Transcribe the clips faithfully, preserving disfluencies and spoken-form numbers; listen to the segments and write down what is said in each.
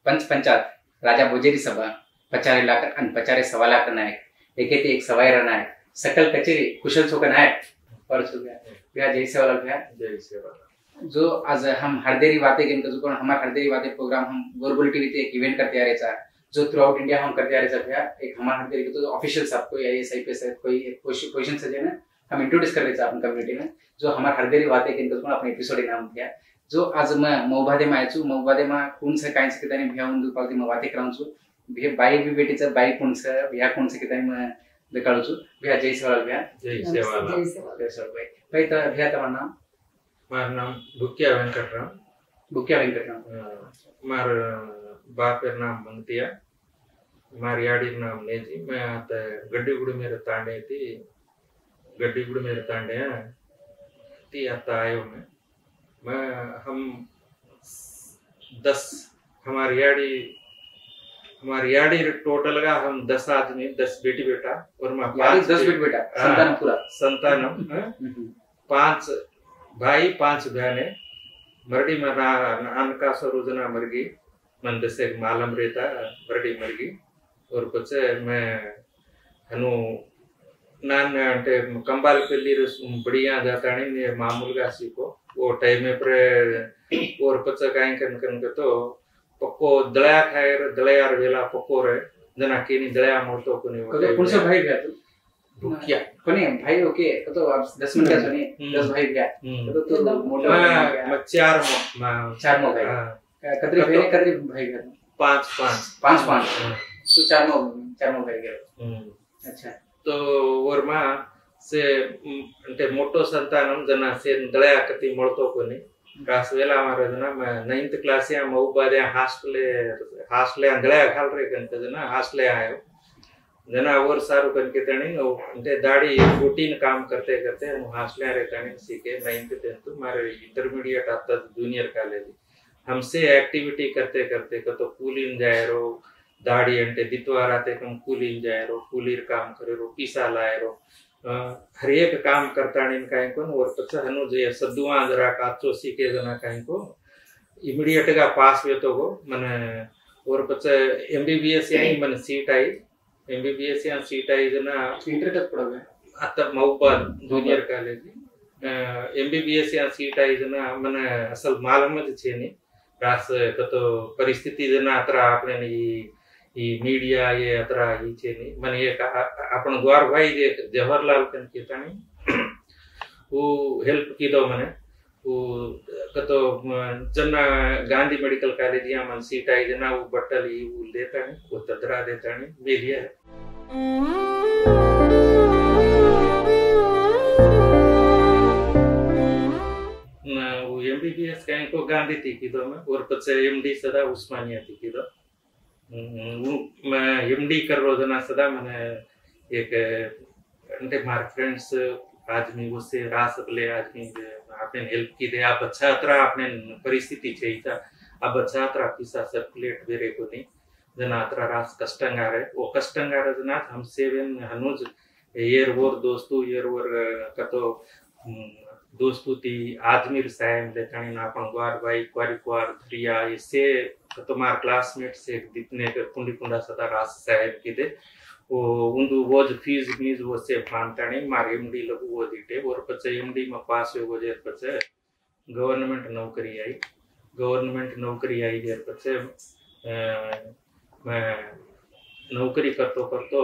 पंच पंचायत राजा बोजेरी सभा पचारे लाख अन पचारे सवा लाख नायक एक एक सवाई नायक सकल कचेरी कुशल सोका नायक और भैया जय सेवालाल भैया जय सेवालाल। जो आज हम हरदेरी बातें गेम जो हमारे हरदेरी बातें प्रोग्राम हम गोरबोली टीवी पे एक इवेंट करते आ रहे था जो थ्रू आउट इंडिया हम करते आ रहे थे भैया एक हमारे हरदेरी के तो ऑफिशियल साहब कोई I S I P S कोई पोजीशन से जो है हम इंट्रोड्यूस कर रहे थे अपनी कम्युनिटी में जो हमारे हरदेरी बातें गेम तो अपने एपिसोड नाम भैया जो आज मैं मऊबादे में आयचू मऊबादे में कौन से काइन से कितानी भैया उन पालती मैं बातें कराऊं छु भैया बाई भी बेटी से बाई कौन से भैया कौन से कितानी मैं दिखाऊं छु भैया जय सेवालाल भैया जय सेवालाल जय सेवालाल भाई भाई तो भैया तुम्हारा नाम मार नाम भुक्या वेंकटराम भुक्या वेंकटराम मार बाप नाम मंगतिया मार याड़ी नाम नेजी मैं आते गड्डी गुड़ी मेरे तांडे थी गड्डी गुड़ी मेरे तांडे हैं ती आता आयो मैं मैं हम दस हमारी याड़ी हमारी याड़ी टोटल का हम दस आदमी दस बेटी बेटा और मैं पांच दस बेटी बेटा संतान पूरा संतानम पांच भाई पांच बहने मरडी में नानका सरोजना मर गई मन से मालम रहता मरडी मर गई और कुछ मैं हनु नान अंटे कंबाल पेली बढ़िया जाता नहीं मामूल का सीखो वो टाइम में पर और कुछ काई कन कन तो पक्को दलया खाए दलया वेला पक्को रे जना केनी दलया मोटो कोनी तो कौन सा भाई गया तू भुकिया कोनी भाई ओके तो आप दस मिनट का सुनिए दस भाई गया तो तो मोटा मैं चार मो चार मो भाई कतरी भाई कतरी भाई गया पांच पांच पांच पांच तो चार मो चार मो भाई गया अच्छा तो और मां से అంటే मोटो संतानम जना से दलया कति मोळतो कोनी रास वेला मारे जना मैं नाइन्थ क्लास या मऊबादे हॉस्टल हॉस्टल दलया खाल रे कन जना हॉस्टल आयो जना और सारू कन के तणी అంటే दाढ़ी रूटीन काम करते करते हम हॉस्टल रे तणी सीखे नाइन्थ टेंथ मारे इंटरमीडिएट आता जूनियर कॉलेज हमसे एक्टिविटी करते करते तो कूलिन जाए रो दाढ़ी अंटे दितवार आते कम कूलिन जाए रो कूलीर काम करे रो पीसा लाए रो हर एक काम करता नहीं कहीं को और पचा हनु जे सद्दुआ जरा काचो सीखे जना कहीं को इमीडिएट का पास वे तो को मने और पचा एमबीबीएस या मन सीट आई एमबीबीएस या सीट आई जना इंटर तक पढ़ा है आता मऊबाद जूनियर कॉलेज एमबीबीएस या सीट आई जना मने असल मालूम ज छे नहीं रास तो परिस्थिति जना अतरा आपने ई ई मीडिया ये अतरा ई छे नहीं मन ये अपन द्वार भाई जे जवाहरलाल कन केतानी वो हेल्प की दो मने वो कतो जना गांधी मेडिकल कॉलेज या मन सीट आई जना वो बटल ई वो लेता नहीं वो तदरा देता नहीं मेलिया वो एमबीबीएस कहीं को गांधी थी की दो मैं और पचे एमडी सदा उस्मानिया थी की दो मैं एमडी कर रो जना सदा मैंने एक अंटे मार फ्रेंड्स आदमी उससे रास अपले आदमी आपने हेल्प की दे आप अच्छा अतरा आपने परिस्थिति चाहिए था अब अच्छा अतरा पिसा सर्कुलेट बेरे को नहीं जना अतरा रास कष्टंगा रहे वो कष्टंगा रहे जना हम सेवन हनुज येर वोर दोस्तों येर वोर कतो दोस्तों ती आजमीर साहब देखानी ना अपन ग्वार भाई क्वारी क्वार धरिया इससे तुम्हारे क्लासमेट से दिखने के कुंडी कुंडा सदा रास साहब की दे वो उन्दु वो जो फीस मीज वो से मानता नहीं मार एमडी लगू वो दीटे और पचे एमडी में पास हो गए पचे गवर्नमेंट नौकरी आई गवर्नमेंट नौकरी आई जेर पचे मैं नौकरी करतो करतो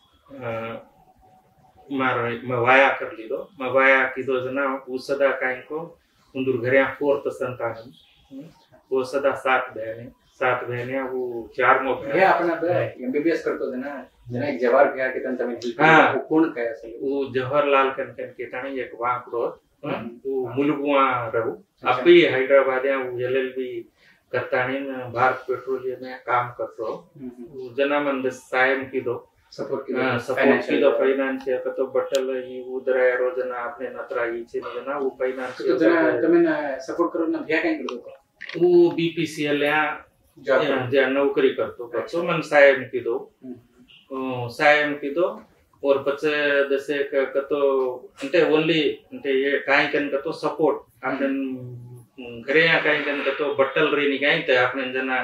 मार मैं वाया कर ली दो मैं वाया की दो जना वो सदा काई को उन्दुर घरे फोर्थ संतान वो सदा सात बहने सात बहने वो चार मो भैया अपना एमबीबीएस करतो जना जना एक जवाहर भैया के तन तमे हां वो कौन कहे असल वो जवाहरलाल कन कन के ताणी एक वाकरो वो मुलुगुआ रहू अब भी हैदराबाद या वो एलएलबी करता नहीं भारत पेट्रोलियम में काम करतो वो जना मन सायम की दो सपोर्ट की सपोर्ट की दो फाइनेंशियल का तो बटल ये उधर है रोजना आपने नतरा ये चीज जना वो फाइनेंशियल तो जना तमें सपोर्ट करो ना भैया कहीं कर दो वो बीपीसीएल या जा नौकरी करतो तो मन सायम की दो सायम की दो और बच्चे जैसे कतो अंटे ओनली अंटे ये काई कन कतो सपोर्ट आपने घरे या काई कन कतो बटल रे नि काई ते आपने जना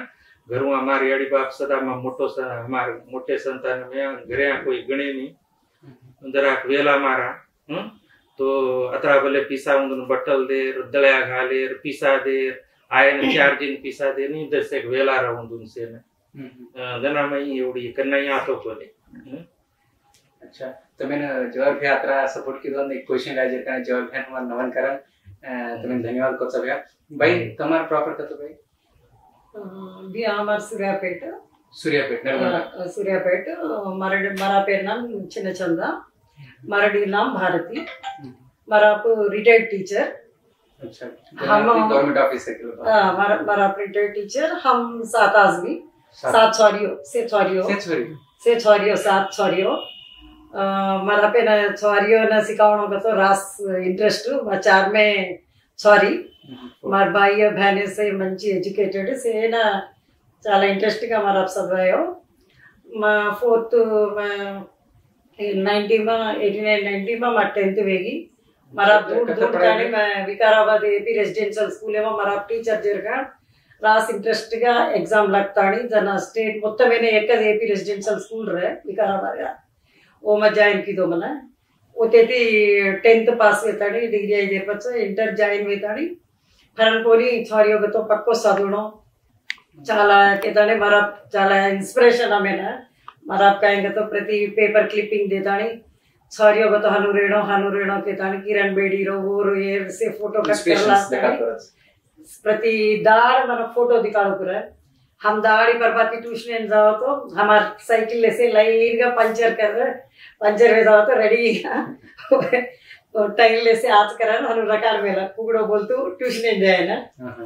घरू हमारी अड़ी बाप सदा में मोटो हमारे मोटे संतान में घरे कोई गणे नहीं जरा वेला मारा हम्म तो अतरा भले पीसा उन बटल देर दलया घालेर पीसा देर आए न चार दिन पीसा दे नहीं दस एक वेला रहूं दून से ने गना में एवढी कन्या आतो कोने अच्छा तो मैंने जवाब भैया अतरा सपोर्ट की एक क्वेश्चन का जे का जवाब भैया हमार नवन करण तो मैं धन्यवाद को सब भैया भाई तुम्हारा प्रॉपर कतो भाई भी हमार सूर्यापेट सूर्यापेट नर्मदा सूर्यापेट मराठी मरा पेर नाम चिन्न चंदा मराठी नाम भारती मरा रिटायर्ड टीचर अच्छा हम गवर्नमेंट ऑफिस से हां मरा मरा रिटायर्ड टीचर हम सात आदमी सात छोरियो से छोरियो से छोरी से छोरियो सात छोरियो मरा पे न छोरियो न सिखावणो को रास इंटरेस्ट चार में छोरी मार भाई बहने से मंची एजुकेटेड से ना చాలా ఇంట్రెస్ట్ గా మరి చదివాయో మా ఫోర్త్ नाइंटी में एटी नाइन नाइंटी में మా टेंथ वेगी मरा दूर दूर కానీ मैं विकाराबाद एपी रेसिडेंशियल स्कूल में मरा टीचर जरगा रास इंटरेस्ट गा एग्जाम लगतानी जना स्टेट మొత్తం में एक एपी रेसिडेंशियल स्कूल रहे विकाराबाद गा वो मैं जॉइन की दो मना ओतेती टेंथ पास वेतानी डिग्री आई देपच इंटर जॉइन वेतानी फरन कोनी छोरियो तो पक्को साधुणो చాలా కేతానే మరా చాలా ఇన్స్పిరేషన్ ఆమెనా మరా కాయంగా तो प्रति पेपर क्लिपिंग देतानी छोरियो को तो हनु रेणो हनु रेणो केतानी किरण बेडी रो वो ये से फोटो कट करला प्रति दाड़ मन फोटो दिखाओ पूरा हम दाड़ी पर बाती ट्यूशन जाओ तो हमार साइकिल से लाइन का पंचर कर पंचर में जाओ तो रेडी तो टाइल से आज करा हनु रकार मेला कुगड़ो बोलतू ट्यूशन जाए ना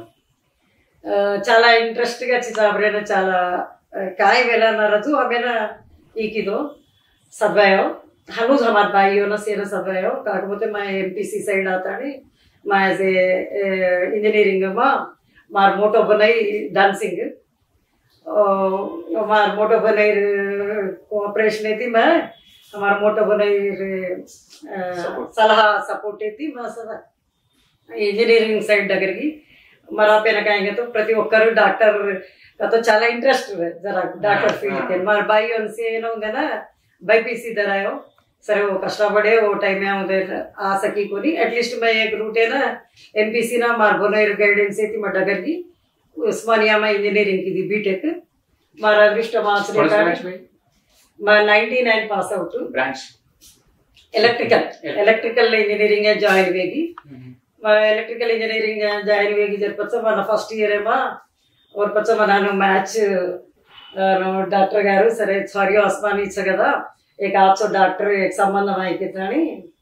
చాలా ఇంట్రెస్ట్ గా చిచాబ్రేన చాలా काय वेला न रजू हमें ಈಕಿದು ಸದ್ವಾಯೋ ಹನು ಹಮಾರ ಬಾಯಿಯೋ ನ ಸೇನ ಸದ್ವಾಯೋ ಕಾకపోతే మా ఎంపీసీ సైడ్ ఆతాని మా యాజ్ ఏ ఇంజనీరింగ్ మా మార్ మోటో बनाई डांसिंग मार मोटो बनाई कोऑपरेशन थी मैं हमार मोटो बनाई सलाह सपोर्ट थी मैं सदा इंजीनियरिंग साइड దగ్గర की मरा पे कहेंगे तो प्रति ఒక్కరు डॉक्टर का तो చాలా इंटरेस्ट है जरा डॉक्टर फील्ड के मार भाई उनसे ಏನು ना बाईपीसी दरायो सर वो कष्टपड़े वो टाइम में उधर आ सकी कोनी एटलीस्ट मैं एक रूट है ना एमपीसी ना मार बोनर गाइडेंस थी मैं डगर की उस्मानिया में इंजीनियरिंग की थी बीटेक मारा अदृष्ट मार्क्स लेकर मैं ninety nine pass out branch electrical electrical engineering है जॉइन वेगी इलेक्ट्रिकल इंजीनियरिंग जॉइन वेगी जर पच्चा मन फर्स्ट इयर है मा और पच्चा मनानु मैच डॉक्टर गारू सरे छोरियो आसमान इच्छा कदा एक आठसौ डॉक्टर एक संबंध आई कितनी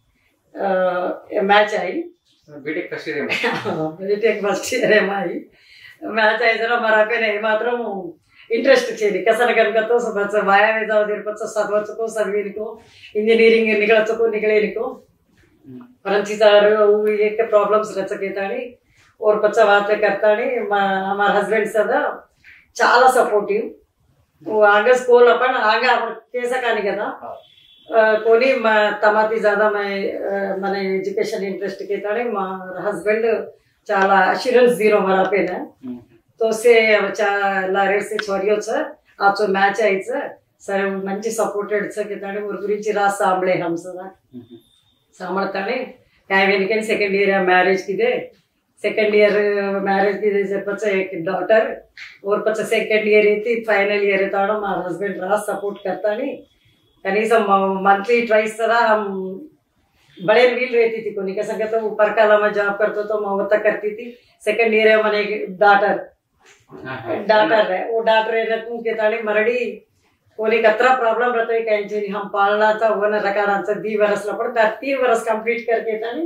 मैच आई B Tech first year B Tech first year है माई मैच आई जरा मरा पे नहीं मात्र इंटरेस्ट चेली कसन कनक तो सब वाया में जाओ देर पच्चा सदवचको सर्वीनिको इंजीनियरिंग निकलचको निकलेनिको परंतु सर वो एक प्रॉब्लम्स रचकेतानी और पच्चा बात करतानी हमारा हस्बैंड सदा చాలా सपोर्टिव वो आगे स्कूल अपन आगे अपन कैसा कहानी कहता कोनी तमाती ज्यादा मैं मैंने एजुकेशन इंटरेस्ट के ताने हस्बैंड చాలా अश्योरेंस जीरो मरा पे ना तो से लारे से छोरियो छ आजो मैच आई छ सर मंची सपोर्टेड छ के ताने और गुరించి रा सांभळे हम सदा सांभळताने काय वेनिकन सेकंड ईयर मैरिज की दे सेकंड ईयर मैरिज की दे पच्चा एक डॉटर और पच्चा सेकंड ईयर थी फाइनल ईयर था हमारा हस्बैंड रा सपोर्ट करता नहीं कनीसम मंथली ट्वाइस तरह हम बड़े व्हील रहती थी कोनी का संग तो ऊपर काला में जॉब करते तो मवता करती थी सेकंड ईयर है मने डॉटर डॉटर है वो डॉटर है तू के ताने मरड़ी कोनी कतरा प्रॉब्लम रहता है कहीं हम पालना था वो न रकारांचा दी वर्ष ला पड़ता तीन वर्ष कंप्लीट करके ताने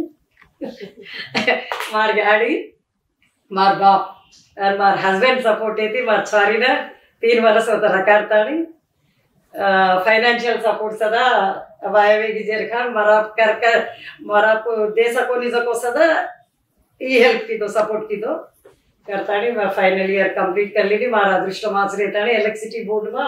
मार गाड़ी मार बाप और मार हस्बैंड सपोर्ट थी मार छोरी ना तीन वर्ष होता रकारता नहीं फाइनेंशियल सपोर्ट सदा वायवे की जेरखान मरा कर कर मरा को दे सको नहीं सको सदा ये हेल्प की दो सपोर्ट की दो करता नहीं मैं फाइनल ईयर कंप्लीट कर ली थी मारा अदृष्ट मार्क्स रहता नहीं इलेक्ट्रिसिटी बोर्ड में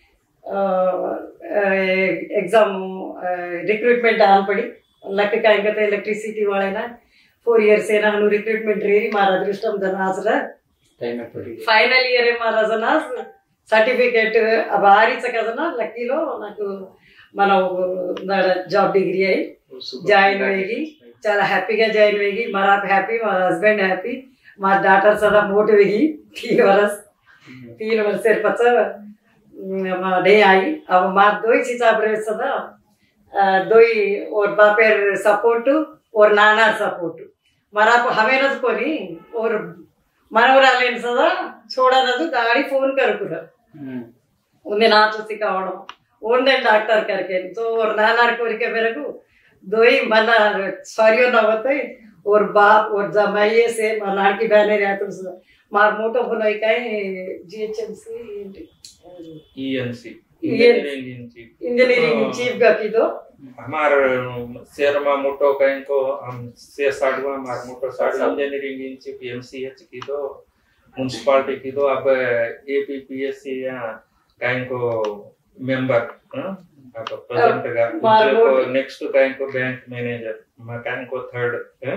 एग्जाम रिक्रूटमेंट डाल पड़ी लक का इलेक्ट्रिसिटी वाले ना फोर इयर्स है ना हनु रिक्रूटमेंट रेरी मारा अदृष्टम धनाजरा टाइम में पड़ी ఫైనల్ ఇయర్ ఏమో రజనా సర్టిఫికేట్ భారీచ కదనా లక్కీలో నాకు మన జాబ్ డిగ్రీ అయి జాయిన్ అయ్యి చాలా హ్యాపీగా జాయిन होगी मारा हैप्पी मारा हस्बैंड हैप्पी मार डॉटर सदा मोट होगी तीन वर्ष तीन वर्ष से पच डे आई अब मार दो ही चीज आप सदा दो ही और बापेर सपोर्ट और नाना सपोर्ट मारा हमें न कोनी और మనవరాలేం సదా చూడనదు गाड़ी फोन करुकुरा उन्हें ना तो सिखावడం ओंडे डॉक्टर करके तो और नाना कोरिके मेरे को दो ही मना सॉरी ना होते और बाप और जमाइए से मनार की बहने रहते तो मार मोटो बनाई कहीं जीएचएमसी ईएनसी इंजीनियरिंग चीफ का की तो हमार शेरमा मोटो कहीं को हम से साडवा मार मोटो साड इंजीनियरिंग इन चीफ एमसीएच की तो म्युनिसिपालिटी की तो अब एपीपीएससी या कहीं को मेंबर अब प्रेजेंट का को नेक्स्ट कहीं को बैंक मैनेजर मकान को थर्ड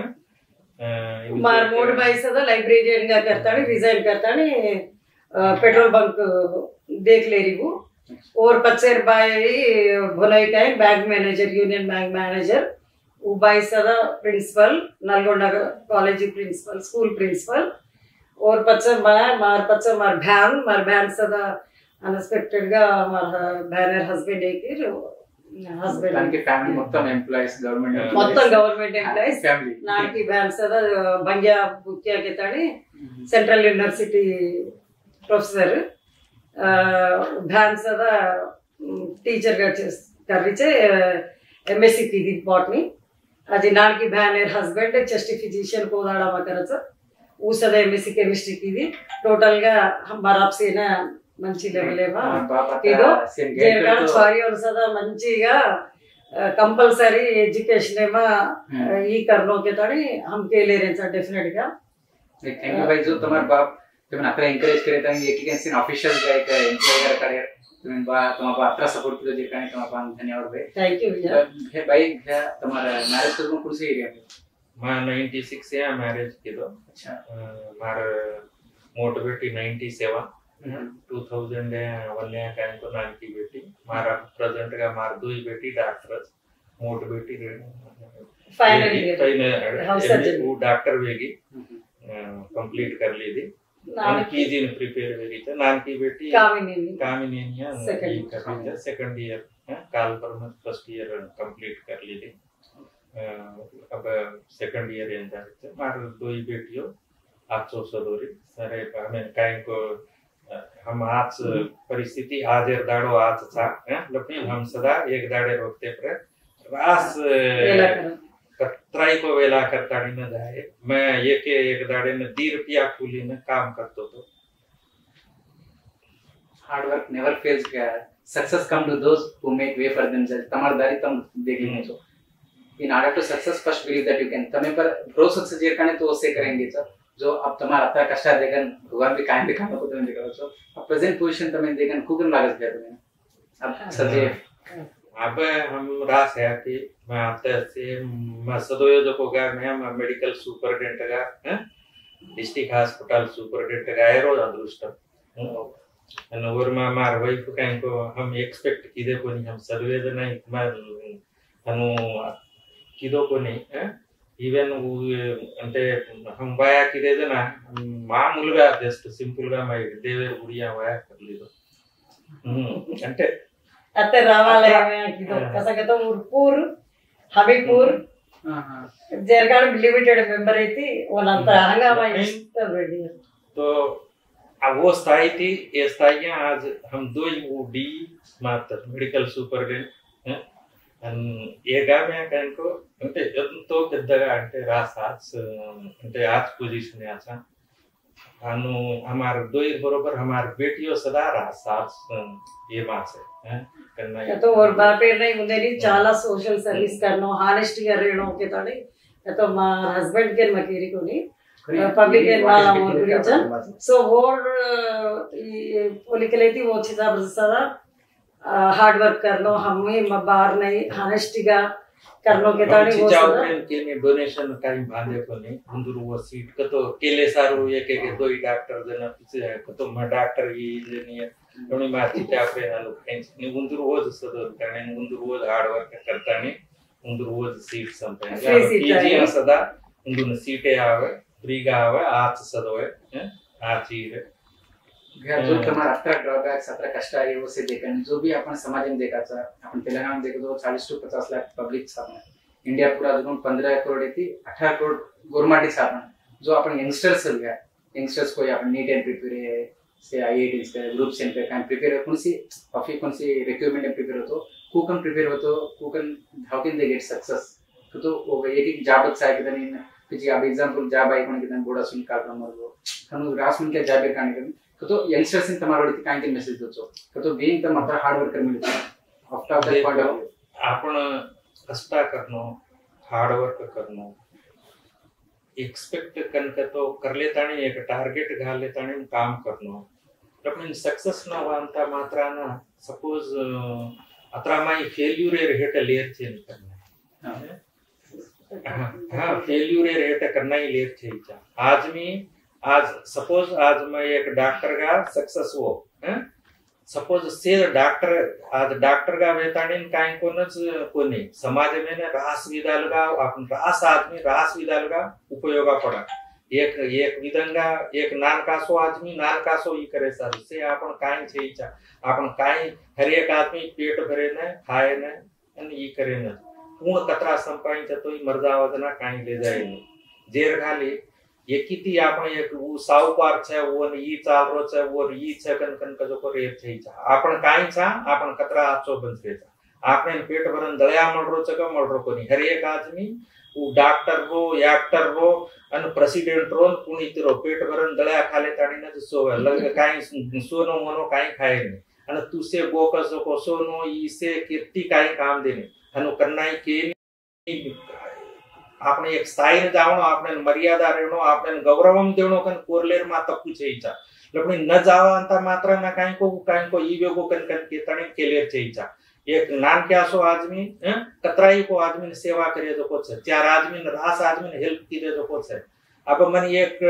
मार मोड भाई सदा लाइब्रेरियन का करता है रिजाइन करता है पेट्रोल बंक देख ले रही हूँ और पच्चेर बाई भुलाई का bank manager union bank manager वो बाई सदा principal Nalgonda college principal school principal और पच्चर मार मार पच्चर मार भैन मार भैन सदा अनएक्सपेक्टेड गा मार भैनर हस्बैंड एक हस्बैंड नान की फैमिली మొత్తం ఎంప్లాయీస్ గవర్నమెంట్ మొత్తం గవర్నమెంట్ ఎంప్లాయీస్ నాన్ की भैन सदा बंग्या बुक्या के ताड़ी सेंट्रल यूनिवर्सिटी प्रोफेसर भैन सदा टीचर గా కర్రిచే ఎంఎస్సి की बॉटनी అది నాన్ की भैनर हस्बैंड चेस्ट फिजिशियन कोदाड़ा मकरच वो सदा एमएससी केमिस्ट्री की थी टोटल गा हम बाराप से ना మంచి లెవెల్ ఏమా ఇదో జేరగాడ సారీ और सदा మంచిగా कंपलसरी एजुकेशन ఏమా ఈ करनो के ताड़ी हम के ले रहे हैं डेफिनेट गा थैंक यू भाई जो तुम्हारे बाप तुम्हें अത്ര एनकरेज करे था ये कि कैसे ऑफिशियल का एक एम्प्लॉयर करियर तुम्हें बा तुम्हारा अത്ര सपोर्ट किया जे काने तुम्हारा धन्यवाद भाई थैंक यू भैया है भाई तुम्हारा मैरिज तो कौन से एरिया में मैं नाइंटी सिक्स या मैरिज की तो अच्छा मार मोटिवेटी ninety seven two thousand one या कान को नान की बेटी मारा प्रेजेंट का मार दो ही बेटी डॉक्टर मोट बेटी फाइनली हाउस सर्जन वो डॉक्टर वेगी कंप्लीट कर ली थी नान की जिन प्रिपेयर वेगी था नान की बेटी कामिनी कामिनीनिया सेकंड सेकंड ईयर काल पर में फर्स्ट ईयर कंप्लीट कर ली थी अब सेकंड ईयर एंड था मार दो ही बेटियों आठो सदोरी सारे हमें काइन को हम आज परिस्थिति आज दाड़ो आज था लेकिन हम सदा एक दाड़े रोकते पर रास कतराई को वेला करता नहीं न जाए मैं ये के एक दाड़े में दी रुपया कूली में काम करतो तो हार्ड वर्क नेवर फेल्स क्या success come to those who make way for themself तमार दारी तम देख लेने जो in order to success first believe that you can तमे पर भरोसा से जेर करने तो उससे करेंगे सर जो अब तुम्हारा अത്ര कष्ट देखन भगवान भी कायम दिखाना को तुम्हें दिखाओ सो अब प्रेजेंट पोजीशन तुम्हें देखन खूब लागत गया तुम्हें अब सजे अब हम रास है कि मैं आते से मैं सदोयो जो को गया मैं मेडिकल सुपरिटेंडेंट का हैं डिस्ट्रिक्ट हॉस्पिटल सुपरिटेंडेंट का एरो अदृष्ट and और मैं मार वाइफ कहीं को हम एक्सपेक्ट किदे को नहीं हम सर्वे नहीं मैं अनु किदो को नहीं हैं ఈవెన్ అంటే हम वाया किदे ना మామూలుగా జస్ట్ సింపుల్ గా మై దేవేర్ గుడియా वाया करలేదు అంటే అతే రావాలే కిదో కసగతో ఉర్పూర్ హబీపూర్ జర్గాడ్ లిమిటెడ్ మెంబర్ అయితే వాళ్ళంత హంగామా ఇస్తారు రెడీ तो अब वो स्थाई थी ये स्थाई आज हम दो ही वो डी मात्र मेडिकल सुपरिटेंडेंट ये गा में कहन को అంటే ఎంతో పెద్దగా అంటే రాసాస్ అంటే आज पोजीशन है अच्छा अनु हमार दो ही बरोबर हमार बेटियों सदा रासास ये मां से हैं करना तो और बापे नहीं मुझे नहीं चाला सोशल सर्विस करनो हानेस्टी कर रेणो के तोड़ी तो मा हस्बैंड के मकेरी को नहीं पब्लिक के वाला और रीजन सो और पोलिकल थी वो चीज़ अब सदा हार्ड वर्क करनो हमें बाहर नहीं हानेस्टी का करनो के ताणी वो चिचाव सदा प्रेम के ने डोनेशन काही बांधे कोनी उंदुर वो सीट कतो केले सारू एक एक दो डॉक्टर जन पिचे कतो म डॉक्टर ई इंजीनियर दोनी मा चिचाव प्रेम आलो काही उंदुर वो सदर कारण उंदुर वो हार्ड वर्क करतानी उंदुर वो सीट संपे पीजी सदा उंदुर सीटे आवे फ्रीगा आवे आज सदोए आची रे जो तुम्हारा अठारह ड्रॉबैक्स अठारह कष्ट आहे वो से देखा जो भी अपन समाज में देखा था अपन तेलंगाना में देखो तो चालीस टू पचास लाख पब्लिक सामने इंडिया पूरा जो पंद्रह करोड़ थी अठारह करोड़ गवर्नमेंट सामने जो अपन यंगस्टर्स गया यंगस्टर्स को अपन नीट एंड प्रिपेयर है से आईआईटी के ग्रुप सेंटर का प्रिपेयर कौन सी काफी कौन सी रिक्वायरमेंट में प्रिपेयर हो तो कुकन प्रिपेयर हो तो कुकन how can they get success तो तो वो एक एक जॉब से आके नहीं पिछले अब एग्जांपल जॉब आई कोन के बोड़ा सुन का काम हो हम रास में क्या जॉब काने के तो यंगस्टर्स इन तमारो रीति काई के मैसेज दोचो तो बीइंग द मात्र हार्ड वर्कर मिलतो after that point of view आपण कष्ट करनो हार्ड वर्क करनो एक्सपेक्ट कन के तो कर लेताणी एक टारगेट घाल लेताणी काम करनो पण सक्सेस न वांता मात्र ना सपोज अत्रा माई फेल्यूर रेट लेर चेंज करना हां फेल्यूर रेट करना ही लेर चेंज आज मी आज सपोज आज मैं एक डॉक्टर का सक्सेस हो सपोज से डॉक्टर आज डॉक्टर का वेताणीन काई कोनच कोनी समाज में ने रास विधाल का आपण रास आदमी रास विधाल का उपयोगा पड़ा एक एक विधंगा एक नान कासो आदमी नान कासो ई करे सर से आपण काई छे इच्छा आपण काई हर एक आदमी पेट भरे ने खाए ने अन ई करे ने पूर्ण कतरा संपाई तो ई मर्जावदना काई ले जाए ने जेर खाली ये किती आपण एक वो सावकार छे वो ने ई चालरो छे वो ई छे कन कन का जो को रेत छे आपण काई छा आपण कतरा आचो बनसे छा आपने पेट भरन दळ्या मळरो छे का मळरो कोनी हर एक आदमी वो डॉक्टर रो एक्टर रो अन प्रेसिडेंट रो पुनीत रो पेट भरन दळ्या खाले ताणी न सो लग काई सोनो मोनो काई खाए ने अन तू से बोकस को सोनो ई से कीर्ति काई काम देने अनु करनाई के आपने एक स्थायी जावणो आपने मर्यादा रेणो आपने गौरवम देणो कन कोरलेर मा तप्पू छेईचा लपणी न जावा अंता मात्र ना काई को काई को ई वेगो कन कन के तणी केलेर छेईचा एक नान के आसो आदमी कतराई को आदमी ने सेवा करे जो को छे चार आदमी ने रास आदमी ने हेल्प करे जो को छे अब मन एक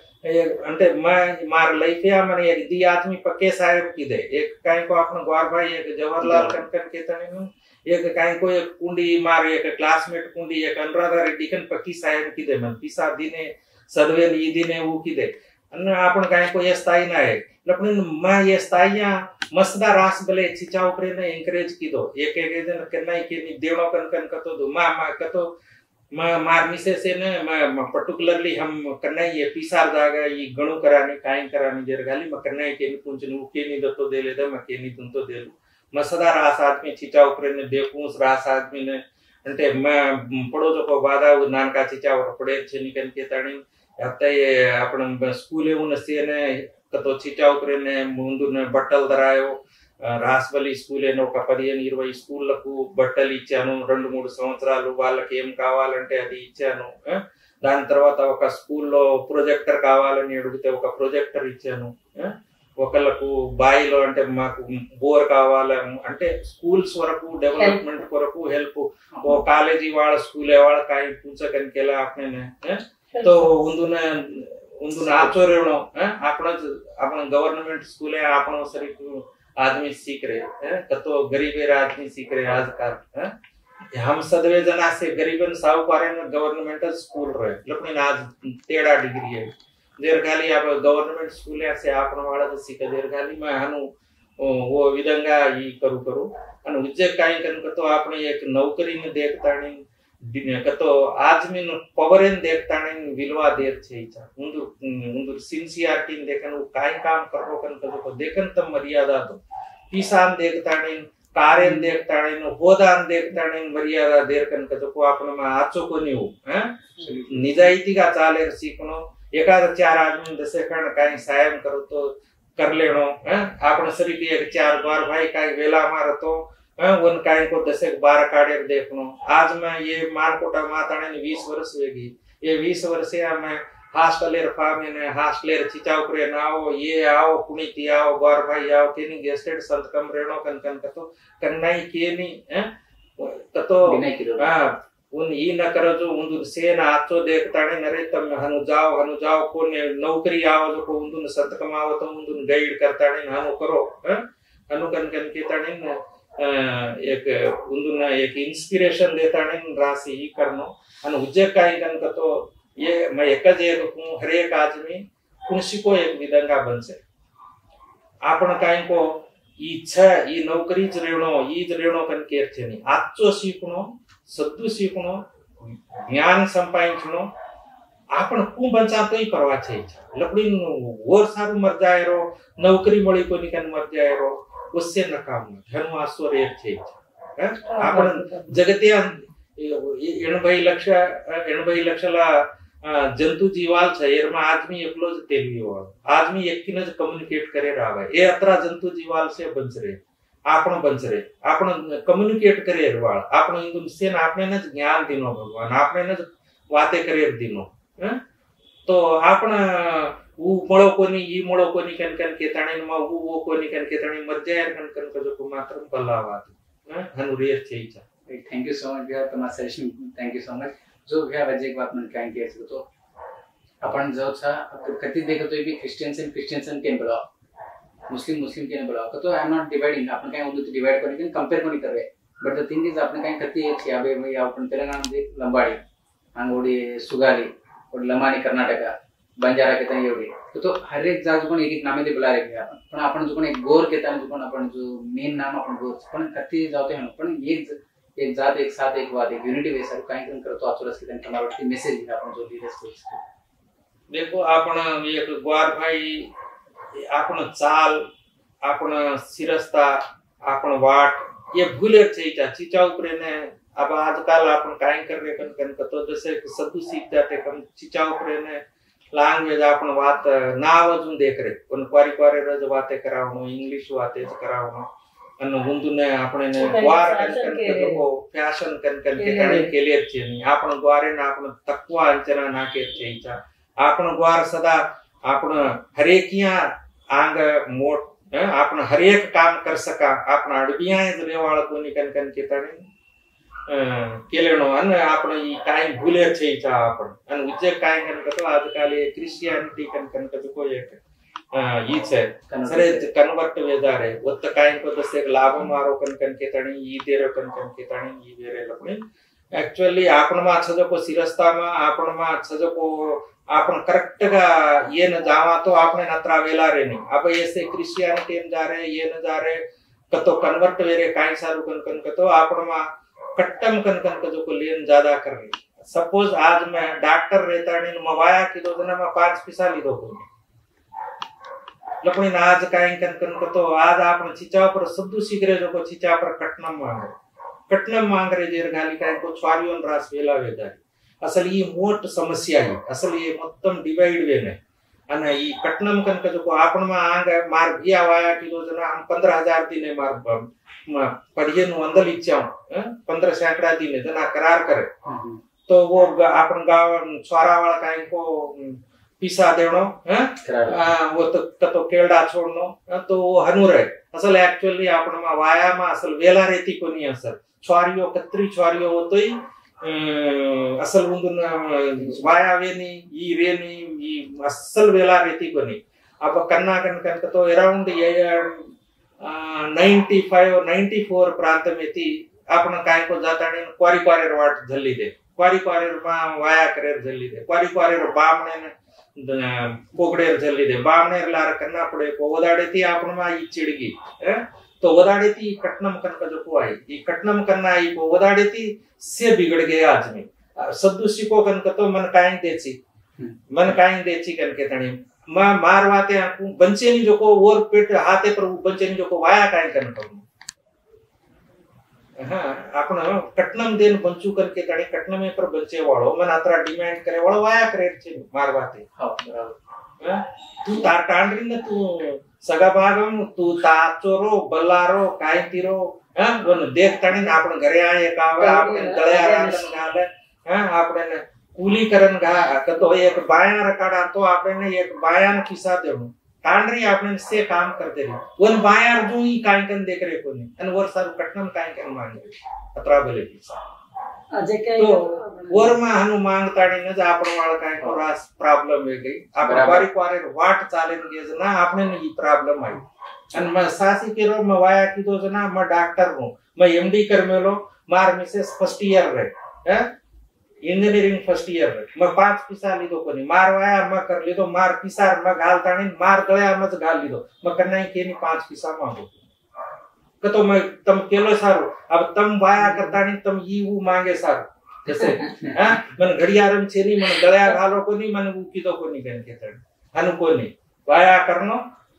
एक अंते मैं मार लईफिया मन एक दी आदमी पक्के साहेब की दे एक काई को आपन गौर भाई एक जवाहरलाल कन कन के तणी एक काई को एक कुंडी मार एक क्लासमेट कुंडी एक अनुराधा रेड्डी कन पक्की साहेब की दे मन पिसा दिने सदवे ई दिने वो की दे अन आपण काई को ये स्थायी ना है लपन मैं ये स्थायीया मसदा रास भले चिचा ऊपर ने एनकरेज की दो एक एक दिन करना के नि देवनो कन कन कतो दो मा मा कतो मा मार मिसे से ने मैं पर्टिकुलरली हम करना ये पिसार जागा ये गणु करानी काई करानी जर गाली म करना के नि पुंच नु के नि दतो दे ले द म के नि तुम तो दे मसदा रास आदमी चिचा ऊपर ने देखूं रास आदमी ने अंटे मैं पड़ो जो को बादा नानका चिचा ऊपर पड़े छे निकन के ताणी आता ये आपण स्कूल उन से ने कतो चिचा ऊपर ने मुंदु ने बट्टल दरायो రాస్బలి స్కూల్ అని ఒక పదిహేను ఇరవై స్కూళ్లకు బట్టలు ఇచ్చాను రెండు మూడు సంవత్సరాలు వాళ్ళకి ఏం కావాలంటే అది ఇచ్చాను దాని తర్వాత ఒక స్కూల్లో ప్రొజెక్టర్ కావాలని అడిగితే ఒక ప్రొజెక్టర్ ఇచ్చాను ఒకళ్ళకు బాయిలో అంటే మాకు బోర్ కావాలి అంటే స్కూల్స్ వరకు డెవలప్మెంట్ కొరకు హెల్ప్ ఓ కాలేజీ వాళ్ళ స్కూల్ వాళ్ళ కాయి పూచకని केला आपने तो उंदुने उंदुने आचोरेणो आपण आपण गवर्नमेंट स्कूल है आपण सरी आदमी सीख रहे हैं कतो गरीबेर आदमी सीख रहे आजकल हैं हम सदवे जना से गरीबन साहूकारे में गवर्नमेंटल स्कूल रहे लेकिन आज तेड़ा डिग्री है देर गाली आप गवर्नमेंट स्कूल से आपण वाला तो सीख देर गाली में हनु वो विधंगा ई करू करू अन उज्जे काई कन कतो आपने एक नौकरी ने देखताणी कतो आदमी नो पवरेन देखताणी विलवा देर छेचा उंदु उंदु सिंसियरिटी देखन काई काम करो कन कतो देखन त मर्यादा तो किसान देखताणी कार्य देखताणी होदान देखताणी मर्यादा देर कन कतो को आपण मा आचो कोनी हो हैं निजाइती का चाले सीखनो एकाद चार आदमी दसे कण काई सायम करो तो कर लेनो हैं आपण सरी के एक चार बार भाई काई वेला मारतो वन काई को दशक बारह काड़े देखनो आज मैं ये मानकोटा माताने ने बीस वर्ष वेगी ये बीस वर्ष या मैं हॉस्टलेर फार्म ने हॉस्टलेर चिचा ऊपर नाओ ये आओ पुनीति आओ गौर भाई आओ केनी गेस्टेड संत कम रेणो कन कन कतो कन्नाई केनी हैं तो विनय किरो हाँ उन ई न करो जो उन सेन आचो देखताने नरे तम हनु जाओ हनु जाओ कोने नौकरी आओ जो को उन संत कमाओ तो उन गाइड करताने हनु करो हनु कन कन के ताने एक उन एक इंस्पिरेशन देताने राशि ही करनो अन उज्जे काई कन तो ये मैं एक ज एक हूं हर एक आदमी कुणसी को एक विधंगा बनसे आपण काई को इच्छा ई नौकरी ज रेवणो ई ज रेवणो कन केर छेनी आचो सीखणो सद्दु सीखणो ज्ञान संपादिंचणो आपण कु बंचा तोय करवा छे लकड़ी और सारू मर जाय रो नौकरी मळी कोनी कन मर जाय रो उससे न काम धर्म आसोर एक छे आपण जगते एणबई लक्ष एणबई लक्षला जंतु जीवाल छे एरमा आदमी एकलो ज तेलवी हो आदमी एककीन ज कम्युनिकेट करे रावे ए अतरा जंतु जीवाल से बंचरे आपण बंचरे आपण कम्युनिकेट करे रवाळ आपण इंदुन सेन आपने न ज्ञान दिनो भगवान आपने न वाते करे दिनो तो आपण ऊ मळो कोनी ई मळो कोनी कन कन के ताणे म ऊ वो कोनी कन के ताणे मर्जायर कन कन को मात्र पल्लावात हनुरियर छेचा थैंक यू सो मच भैया तुम्हारा session thank you so much जो भैया वजह एक बात मन काय के तो अपन जो था कति देखो तो भी क्रिश्चियंस एंड क्रिश्चियंस के बोला मुस्लिम मुस्लिम के बोला तो आई एम नॉट डिवाइडिंग अपन काय उंदु डिवाइड करने के कंपेयर कोनी करवे बट द थिंग इज अपन काय कति है याबे में अपन तेलंगाना में लंबाड़ी अंगोडी सुगाली और लमानी कर्नाटक बंजारा के तने एवढे तो तो हर एक जाग जो एक एक नामे दे बुला रे गया पण आपण जो एक गोर के ताने जो आपण जो मेन नाम आपण गोर पण कति जाते हैं पण एक एक जात एक साथ एक वाद एक यूनिटी वे सर काही कन करतो आचुरस के तने कमावटी मेसेज आपण जो लीडर्स को देखो आपण एक ग्वार भाई आपण चाल आपण सिरस्ता आपण वाट ये भूले छेचा चिचा ऊपर ने अब आजकल आपण काय कर रे कन कन तो जैसे सदु सीख जाते कम चिचा ऊपर ने लैंग्वेज आपण बात नाव अजून देख रे पण क्वारी क्वारी रज बातें करावनो इंग्लिश बातें करावनो अन हुंदुने आपणे ने ग्वार कन कन को फैशन कन कन के ताणे केले छेनी आपण ग्वारे ना आपण तक्वा अंचना नाके छेचा आपण ग्वार सदा आपण हरेकिया आंग मोट आपण हरेक काम कर सका आपण अडबिया रेवाळ कोनी कन कन के ताणे केलेनो अन आपण ई काय भूले छेचा आपण अन उजे काय कन कतो आजकाल क्रिश्चियनिटी कन कन कतो को एक ई छे सरे कन्वर्ट वेदारे वत काय को दसे लाभ मारो कन कन के ताणी ई देरो कन कन के ताणी ई वेरे लपणे एक्चुअली आपण मा छजो को सिरस्ता मा आपण मा छजो को आपण करेक्ट गा ये न जावा तो आपने नत्रा वेला रे नहीं अब ऐसे क्रिश्चियनिटी में जा रहे ये न जा रहे कतो कन्वर्ट वेरे काय सारू कन कन कतो आपण मा कट्टम कन कन को जो को लेन ज्यादा कर रही सपोज आज मैं डॉक्टर रहता नहीं मवाया की दो दिन में पांच पैसा ली दो को लपनी आज काई कन कन को तो आज आपन चिचा पर सब्दु सीगरे जो को चिचा पर कट्टनम मांगे कट्टनम मांग रे जेर गाली काय को छवारियोन रास वेला वेदा असल ये मोट समस्या है असल ये మొత్తం डिवाइड वे ने अन ई कट्टनम कन को जो को आपन मा आंग मार भिया वाया की दो दिन हम पंद्रह हजार दिने मार पढ़िए नु अंदल इच्छा पंद्रह सैकड़ा दिने जना करार करे तो वो आपन गांव छवारा वाला काई को पिसा देनो हैं वो तो तो केलडा छोड़नो तो वो हनु रहे असल एक्चुअली आपन मा वाया मा असल वेला रेती को नहीं असल छवारियो कतरी छवारियो होतोई असल उंदुन वाया वेनी ई रेनी ई असल वेला रेती को नहीं अब कन्ना कन कन तो अराउंड ये नाइंटी फाइव नाइंटी फोर प्रांत में थी आपण काय को जाता ने क्वारी क्वारे वाट झल्ली दे क्वारी क्वारे मा वाया करे झल्ली दे क्वारी क्वारे बामणे ने कोगड़े झल्ली दे बामणे लार करना पड़े को ओदाड़े थी आपण मा ई चिड़गी तो ओदाड़े थी कट्टनम कन का जो को आई ई कट्टनम करना आई को ओदाड़े थी से बिगड़ गया आदमी सद्दु सिको कन का तो मन काई देची मन काई देची कन के तणी मा मारवाते आपू बंचेनी जो को और पेट हाथे पर बंचेनी जो को वाया काई कन करू हां आपण कट्टनम देन बंचू करके तणी कट्टनम पर बंचे वाळो मन आतरा डिमांड करे वाळो वाया करे छे मारवाते हां बराबर हां तू तार टांडरीन तू सगा भागम तू ताचोरो बल्लारो काय तीरो हां वन देख तणी आपण घरे आए कावे आपण गळ्या रांधन घाले हां आपण कूली करन गा तो एक बाया रकाडा तो आपने एक बायान खिसा देनो तांडरी आपने से काम करते रहे वन बायार जो ही काय कन देख रहे कोनी अन वर सारू कटनम काय कन मांगे अतरा भले अजय काय तो वर मा हनु मांगताडी न जा आपण वाळ काय को रास प्रॉब्लेम है गई आपण बारी क्वारे वाट चालेन गेज ना आपने ई प्रॉब्लम आई अन म सासी केरो म वाया की दो जना म डॉक्टर हूं म एमडी कर मेलो मार मिसेस फर्स्ट ईयर रहे हैं इंजीनियरिंग फर्स्ट ईयर रहे म पांच पिसा लीधो कोनी मार वाया म कर लीधो मार पिसार म गाल ताणी मार गळ्या म गाल लीधो म कन्नाई केनी पांच पिसा मांगो कतो म तम केलो सारो अब तम वाया करताणी तम ई ऊ मांगे सारो जैसे हां मन घड़ियारम छेनी मन गळ्या घालो कोनी मन ऊ कीधो कोनी कन केतण अनु कोनी वाया करनो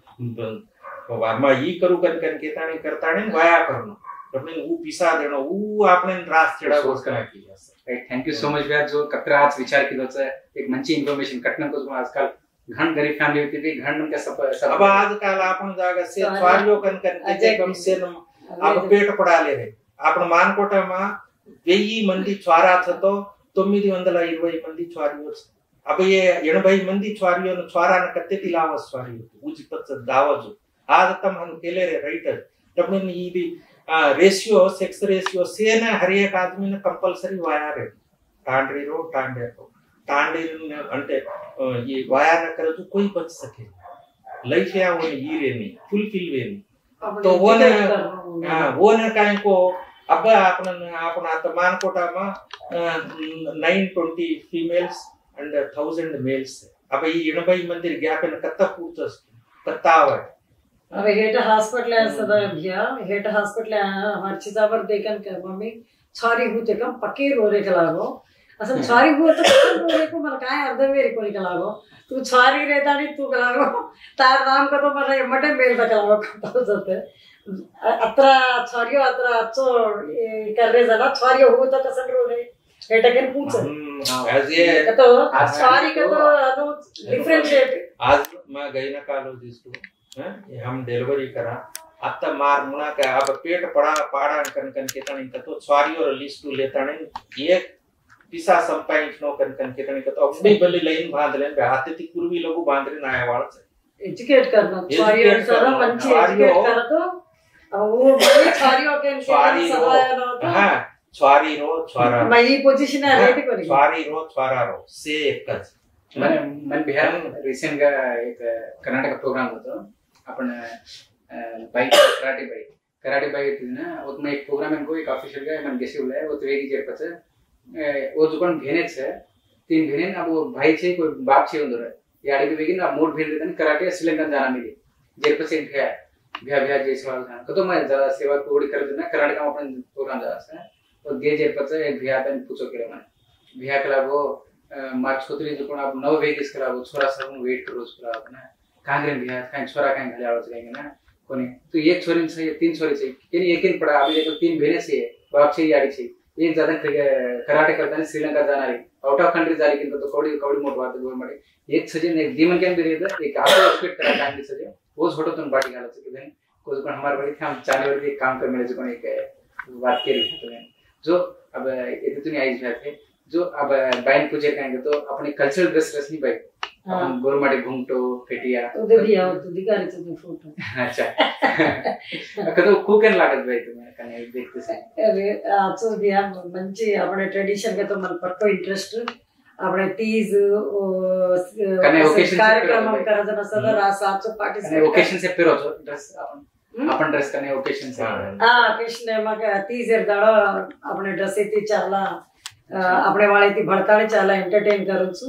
वा म ई करू कन कन केताणी करताणी वाया करनो अपने ऊ पिसा देणो ऊ आपने रास चढा गोस करा की right thank you so much भैया जो कतरा आज विचार केलोच एक मंची इन्फॉर्मेशन कटना को आजकाल घण गरीब फॅमिली होती ती घण मन के सब अब आजकाल आपण जागा से स्वारियो कन कन के कम से आप पेट पडाले रे आपण मानकोटा मा వెయ్యి మంది చ్వారాతో తొమ్మిది వందల ఇరవై మంది చ్వారియో अब ये ఎనభై మంది చ్వారియో చ్వారాన కత్తెతి లావ స్వారియో ऊंची पच दावजो आज तम हम केले रे राइट तपने ఇది रेशियो सेक्स रेशियो सेन हर एक आदमी ने कंपल्सरी वाया रे तांडरी रो तांडे रो तांडरी అంటే ये वाया न करे तो कोई बच सके लाइफ या वो ये रे नहीं फुलफिल वे नहीं तो वो ने वो ने काई को अब आपण आपण आता मानकोटामा nine twenty females and thousand males अब ఈ ఎనభై మంది గ్యాప్ ನ ಕತ್ತ ಪೂರ್ತ ಕತ್ತಾವ अब हेट हॉस्पिटल सदा भैया हेट हॉस्पिटल हमार चितावर देखन के मम्मी छारी होते कम पके रोरे के लागो असल छारी हो तो रोरे को मला काय अर्ध मेरी कोणी के लागो तू छारी रहता नहीं तू के लागो तार नाम का तो मला मटे मेल का लागो तो जाते अत्रा छारियो अत्रा अच्छो कर रे जरा छारियो हो तो कसन रोरे हेट के पूछ एज ये तो छारी का तो अनु डिफरेंशिएट आज मैं गायनेकोलॉजिस्ट हूं हैं हम डिलीवरी करा आता मार मुना का अब पेट पड़ा पाड़ा कन कन के तणी तो छारी और लिस्ट लेता नहीं एक पिसा संपाइंच नो कन कन के तणी तो अपनी बल्ली लाइन बांध लेन हाथे ती पूर्वी लोग बांध रे नाया वाल एजुकेट करना छारी और सारा मंची एजुकेट कर तो वो बड़ी छारियों के छारी रो हां छारी रो छारा मैं ये पोजीशन है रेडी करी छारी रो छारा रो से एकच मैंने मैं बिहार रिसेंट का एक कर्नाटक प्रोग्राम होता अपन bike karate bike karate bike थी ना उसमें एक प्रोग्राम इनको एक ऑफिशियल का मन गेसी बोला है वो तो एक ही जेर पचे वो दुकान भेने छे तीन भेने ना वो भाई छे कोई बाप छे उधर याडी भी बेगिन ना मोड भेन देता कराटे श्रीलंका जाना मिली जेर पचे भैया भैया भैया जय सवाल था तो मैं ज्यादा सेवा कोड़ी कर देना कर्नाटक में अपन प्रोग्राम ज्यादा से और गे जेर पचे एक भैया तन पूछो के मन भैया कला वो मार छोत्री जो कोण आप नव वेगीस करा वो छोरा सब वेट करो करा ना कांगरे भैया काई छोरा काई घले आवच गएंगे ना कोनी तो एक छोरी से तीन छोरी से यानी एक दिन पड़ा अभी देखो तीन बहने से बाप से याडी से एक ज्यादा कराटे करता है श्रीलंका जाना रे आउट ऑफ कंट्री जारी किंतु तो कौड़ी कौड़ी मोट बात गोल मडे एक सजन एक दीमन कैन भी रहता एक आप एक्सपेक्ट करा टाइम सजे वो छोटो तुम बाटी गाला से देन कोई कोन हमारे बड़ी हम चाने वाले काम कर मिले जो कोन एक बात के रही जो अब ये तो नहीं आई जाते जो अब बाइन पूजे कहेंगे तो अपने कल्चरल ड्रेस ड्रेस नहीं भाई अपन गोलमाटे घूंटो फेटिया तो देखिए आओ तो दिखा रहे थे फोटो अच्छा कदो कुकन लागत भाई तुम्हें कने देखते से अरे आजो दिया मंची अपने ट्रेडिशन के तो मन पक्को इंटरेस्ट अपने तीज कने ओकेशन कार्यक्रम हम करा जना सदा रात आजो पार्टिसिपेट कने ओकेशन से फिर हो ड्रेस अपन अपन ड्रेस कने ओकेशन से हां ओकेशन में का तीज दाड़ा अपने ड्रेस इति चाला अपने वाले थी भड़ताड़े चाला एंटरटेन करूं छु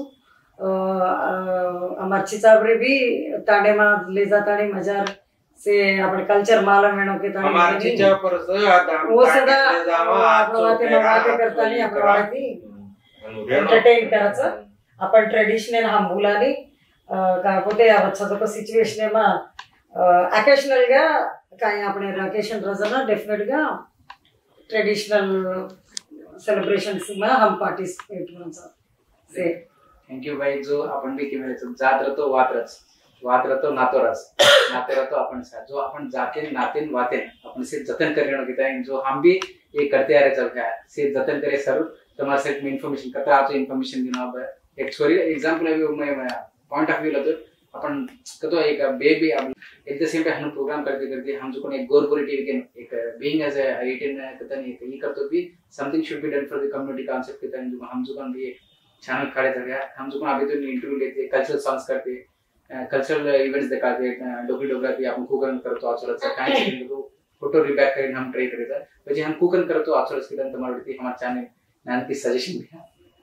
अमर चिताबरे भी तांडे मा ले जाताणी मजार से अपने कल्चर मालूम मेनो के तांडे हमार चिचा पर से वो सदा आपण वाते मवाते करताणी आपण वाती एंटरटेन करायचं आपण ट्रेडिशनल हम बोलानी कापोते आवच्छा तो सिच्युएशन मा अकेशनल गा काय अपने वेकेशन रजना डेफिनेट गा ट्रेडिशनल सेलिब्रेशंस में हम पार्टिसिपेट करना से थैंक यू भाई जो अपन भी के मेरे जात रतो वातरस वात रतो नातोरस नाते रतो अपन सा जो अपन जाते नाते वाते अपन से जतन करने की टाइम जो हम भी ये करते आ रहे चल गया से जतन करे सर तुम्हारे सेट में इंफॉर्मेशन कता आप इन्फॉर्मेशन देना अब एक छोरी एग्जांपल अभी मैं पॉइंट ऑफ व्यू लतो अपन कतो एक baby at the same time हम प्रोग्राम करते करते हम जो एक गोरगोलिटी एक बीइंग एज अ एटीन कता नहीं ये करतो भी something should be done for the community concept के तहत जो हम जो भी एक चैनल खड़े थे हम जो अभी तो इंटरव्यू लेते कल्चरल सॉन्ग्स करते कल्चरल इवेंट्स दिखाते डोगरी डोगरा भी आपण कुकन करतो आचरत काय तो फोटो रिबॅक करेन हम ट्राय करता પછી हम कुकन करतो आचरत के तहत તમારી રીતે हमारा चैनल नानकी सजेशन दिया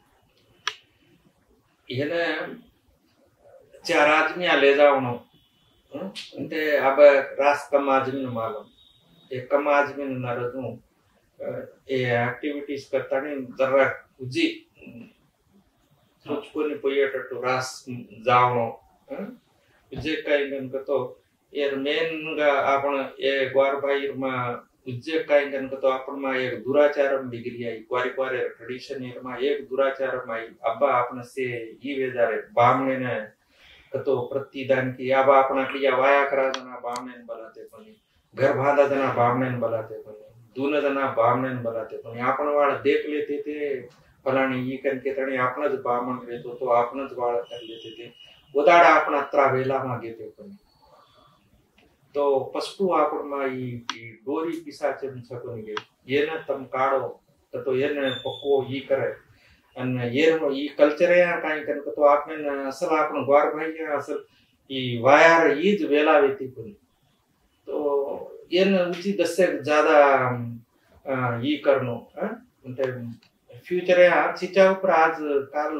એને चार आदमी ले जावनो అంటే अब रास कम आदमी मालूम एक कम आदमी नरदू ये एक्टिविटीज करता नहीं जरा उजी सोचकोनी పోయేటట్టు रास जावनो उजे काही गणकतो यार मेन गा आपण ए ग्वार भाई मा उजे काही गणकतो आपण मा एक दुराचारम डिग्री आई क्वारी क्वारे ट्रेडिशन एर मा एक दुराचारम आई अब्बा आपण से ई वेदारे बामणे ने कतो प्रतिदान की अब्बा आपण क्रिया वाया करा जना बामणे बोलाते पण घर बांधा जना बामणे बोलाते पण दून जना बामणे बोलाते पण आपण वाळ देख लेते ते फलाणी ई कन के तणी आपणच बामण लेतो तो आपणच वाळ कर लेते ते उदाड़ा आपण अत्रा वेला मागे ते पण तो पस्तु आपण माई डोरी पिसाचे सकोनी गे येना तम काढो तो तो येने पक्को ई करे अन ये ई कल्चर या काय कन तो आपने असल आपण ग्वार भाई असल ई वायर ईज वेला वेती पण तो येन उची दसे ज्यादा ई करनो म्हणजे फ्यूचर या चिचा ऊपर आज काल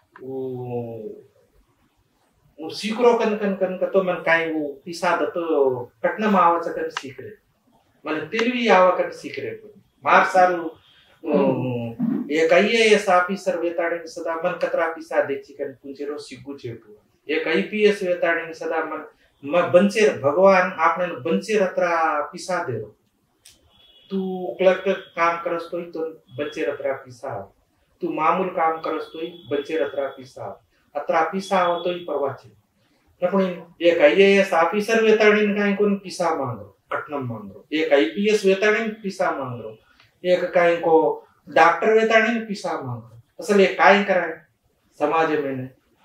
वो सीकरो कन कन कन तो मन काय वो पिसा दतो कटना मावाचा कन सीकरे मन तिलवी आवा कन सीकरे मार सारू एक आईएएस ऑफिसर वेताडे सदा मन कतरा पिसा देची कन पुंचेरो सिगु चेपु एक आईपीएस वेताडे सदा मन म बंचेर भगवान आपने बंचेर अत्रा पिसा देरो तू क्लर्क काम करस तोय तो बंचेर अत्रा पिसा तू मामूल काम करस तोय बंचेर अत्रा पिसा अत्रा पिसा होतोय परवाचे पण एक आईएएस ऑफिसर वेताडीन काय कोण पिसा मांगरो कटनम मांगरो एक आईपीएस वेताडीन पिसा मांगरो एक काय को डॉक्टर वेताडीन पिसा मांगरो असल ये काय कराय समाज में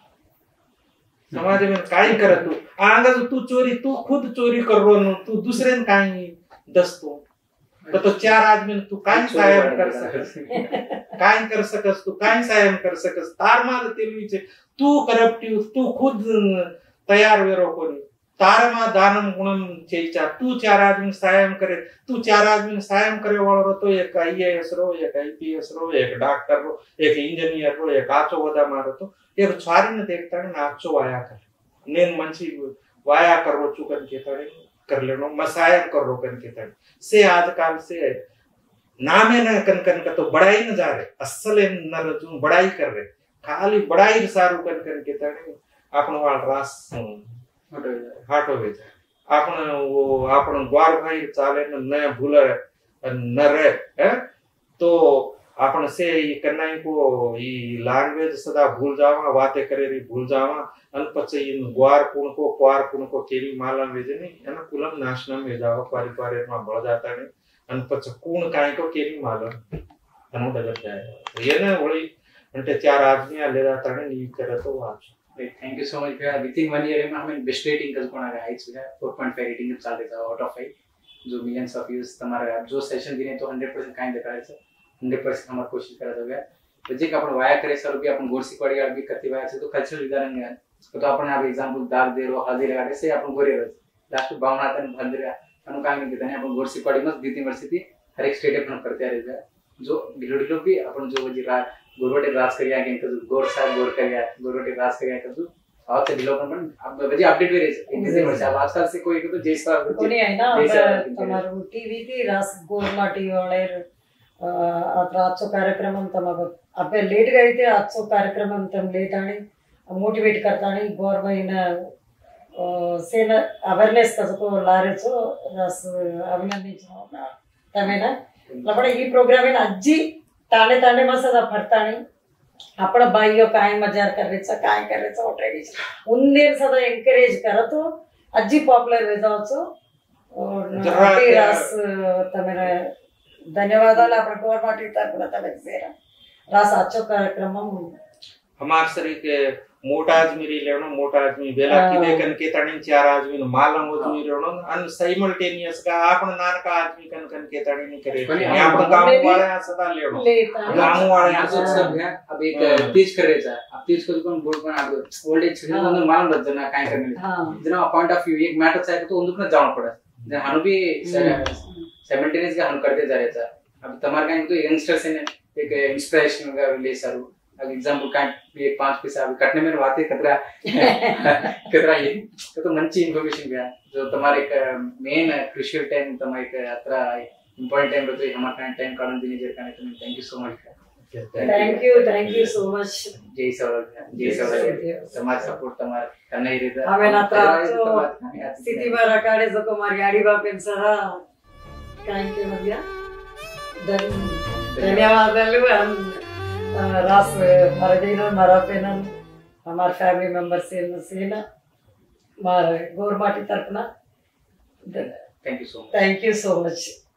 समाज में काय कर तू आंगा तू चोरी तू खुद चोरी कर रो न तू दूसरे न काय दस्तो तो तो चार आदमी तू काय सायम कर सकस काय कर सकस तू काय सायम कर सकस तार माल तेलवीचे तू करप्टिव तू खुद तैयार वेरो कोनी तारमा दानम गुणम चेचा तू चार आदमी सायम करे तू चार आदमी सायम करे वाळो तो एक आईएएस रो एक आईपीएस रो एक डॉक्टर रो एक इंजीनियर रो एक आचो वदा मारो तो एक छारी ने देखता ने आचो वाया कर नेन मंची वाया करो चुकन के तड़े कर लेनो मसायम करो कन के तड़े से आजकल से नामे न कन कन का तो बड़ाई न जा रहे असल न रजू बड़ाई कर रहे खाली बड़ाई सारू कन कन के तड़े आपण वाल रास हाट हो गए आपण वो आपण ग्वार भाई चाले न भूल न रे है तो आपण से ये करना को ये लैंग्वेज सदा भूल जावा बातें करे री भूल जावा अन पचे इन ग्वार पुण को क्वार पुण को केरी माला वेजे ने एना कुलम नाशनम में जावा पारी पारे में बढ़ जाता ने अन पचे कोण काय को केरी माला अनु डगत जाए ये ना होली అంటే चार आदमी ले जाता ने नी करे तो watch thank you so much भैया विथिन वन ईयर में हमें बेस्ट रेटिंग कर कोना हाइट्स भैया फोर पॉइंट फाइव रेटिंग चल देता आउट ऑफ फाइव जो मिलियंस ऑफ व्यूज तुम्हारा जो सेशन दिने तो हंड्रेड परसेंट काई देखायचं हंड्रेड परसेंट हमारा कोशिश करायचं भैया तो जे आपण वाया करे सर भी आपण गोरसी कोडी भी करते वाया तो कल्चरल उदाहरण है तो आपण आप एग्जांपल दाग दे रो हल्दी लगा से आपण गोरे रस लास्ट भावना तन भंदरा अनु काय नहीं देता आपण गोरसी कोडी मत दी यूनिवर्सिटी हर एक स्टेट अपन करते आ रहे जो ढिलो ढिलो भी अपन जो जी राज गोरवटे राज करिया के तो गोर साहब गोर करिया गोरवटे राज करिया तो और से ढिलो पण अब बजे अपडेट वे रे वर्ष अब आजकल से कोई तो जैसा कोनी है ना તમારું ટીવી થી રાસ ગોરમાટી વાળે आजचो कार्यक्रम तमग आपे लेट गए थे आजचो कार्यक्रम तम लेट आणि मोटिवेट करता आणि गवर्नमेंट सेन अवेयरनेस कसो लारेचो रस अभिनंदिंचो तमेना लपडे ई प्रोग्राम इन अज्जी ताणे ताणे मसदा फरताणी आपण बाईयो काय मजार करायचं काय करायचं ट्रेडिशन उन्नेर सदा एनकरेज करतो अज्जी पॉपुलर वेजावचो और रस तमेना ధన్యవాదాలు అప్పుడు గవర్నమెంట్ తరపున తమకు సేరా రాస్ అచ్చో కార్యక్రమం हमार सरी के मोटा आदमी री लेवनो मोटा आदमी बेला किदे कन के तणी चार आदमी नो मालम आदमी रेवनो अन साइमल्टेनियस का आपण नान का आदमी कन कन के तणी नहीं करे आपण गांव वाले सदा लेवनो गांव वाले आज सब है अब एक तीज कर रेचा अब तीज को कोण बोल पण अब ओल्ड एज छे ಒಂದು मालम बजना काय करने जना पॉइंट ऑफ व्यू एक मैटर चाहे तो उंदुकन जावण पड़े जन हानु भी साइमल्टेनियस का हम करते जा रेचा अब तमार काय तो यंगस्टर्स ने एक इंस्पिरेशन का ले सारू अब एग्जांपल का एक पांच पैसा अभी कटने में बातें कतरा कतरा ये तो तो मंची इन्फॉर्मेशन भी है जो तुम्हारे एक मेन क्रूशियल टाइम तुम्हारे एक अतरा इंपॉर्टेंट टाइम रहते हमारा टाइम टाइम कारण देने जर करने तो thank you so much thank you thank you so much जय सौरभ जय सौरभ समाज सपोर्ट तुम्हारा करना ही रहता हमें ना तो स्थिति बारा काढे जो को मारी आडी बापेन सरा थैंक यू भैया धन्यवादालु हम रास मरदीनो मरापेनन हमारे फैमिली मेंबर्स सेन सेना मार गोरमाटी तरफना thank you so much thank you so much